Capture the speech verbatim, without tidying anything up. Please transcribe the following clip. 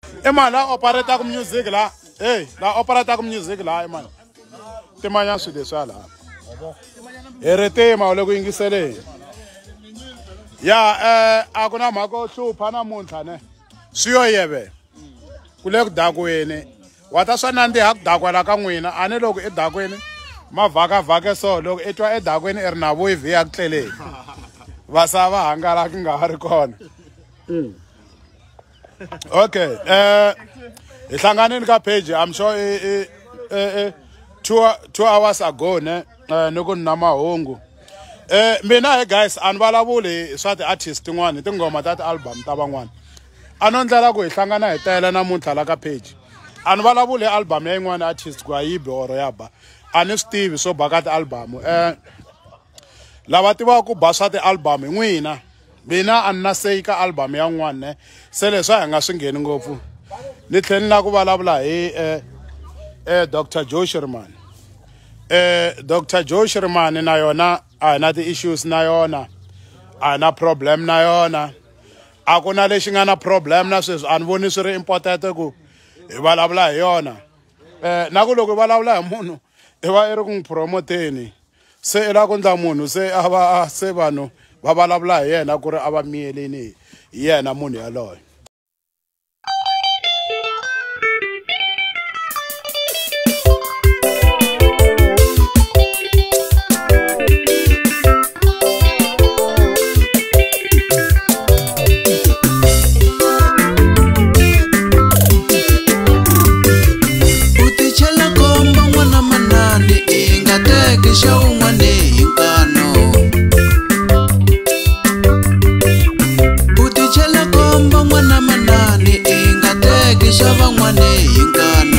E mani la operate ku music la. Hey, la operate ku music la e mani. Timanya swilo leswa la. Eretema loko yingisele. Ya eh akuna mhako hlupha namuntlha ne. Swiyo yeve. Kule ku dakweni. Wata swa nandi ha ku dakwela ka n'wina ane loko e dakweni ma vhaka vhaka so loko etwa e dakweni e ri na voive ya ku tleleni. Vasava hangala ki nga ri kona. Okay, eh ihlanganeni ka page I'm sure eh eh two two hours ago ne noko na mahungu. Eh mina guys anivalavuli swa ti artist tin'wana tingoma ta ti album ta van'wana. Anondlela ku ihlangana hi tela namuntlha la ka page. Anivalavuli album ya yin'wana artist ku ayibe or yaba. Ani Steve so baka ti album. Eh lava tiva ku ba swa ti album n'wina. Mina anna sei ka album ya n'wana se leswi hi nga swi ngheni ngopfu. Ni tlhela na ku vulavula hi eh eh Doctor Joe Sherman. Eh Doctor Joe Sherman na yona a na ti issues na yona. A na problem na yona. A ku na lexi nga na problem na sweswi a ni voni swi ri important ku hi vulavula hi yona. Eh na ku loko hi vulavula hi munhu i va i ri ku n'wi promoteni. Se i la ku ndla munhu se a va se vanhu va vulavula hi yena ku ri a va miyeleni hi yena munhu yaloye. Shava mwane ingano